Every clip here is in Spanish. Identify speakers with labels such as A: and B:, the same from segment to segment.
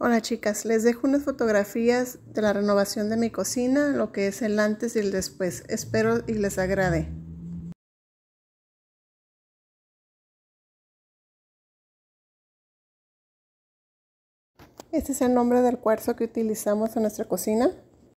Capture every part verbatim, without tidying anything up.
A: Hola chicas, les dejo unas fotografías de la renovación de mi cocina, lo que es el antes y el después. Espero y les agrade. Este es el nombre del cuarzo que utilizamos en nuestra cocina.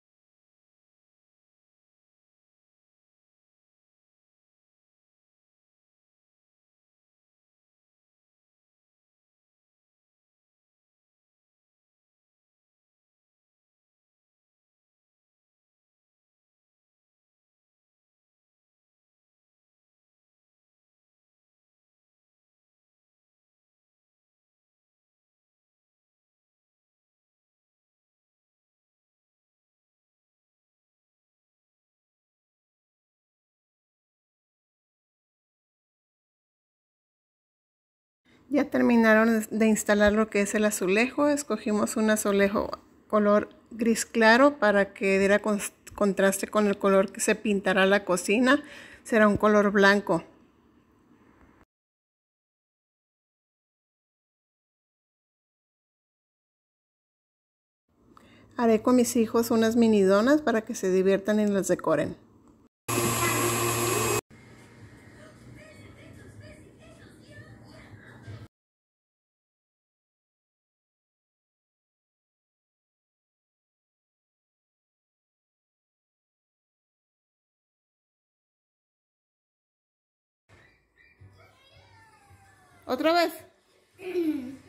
A: Ya terminaron de instalar lo que es el azulejo. Escogimos un azulejo color gris claro para que diera contraste con el color que se pintará la cocina. Será un color blanco. Haré con mis hijos unas mini donas para que se diviertan y las decoren. ¿Otra vez?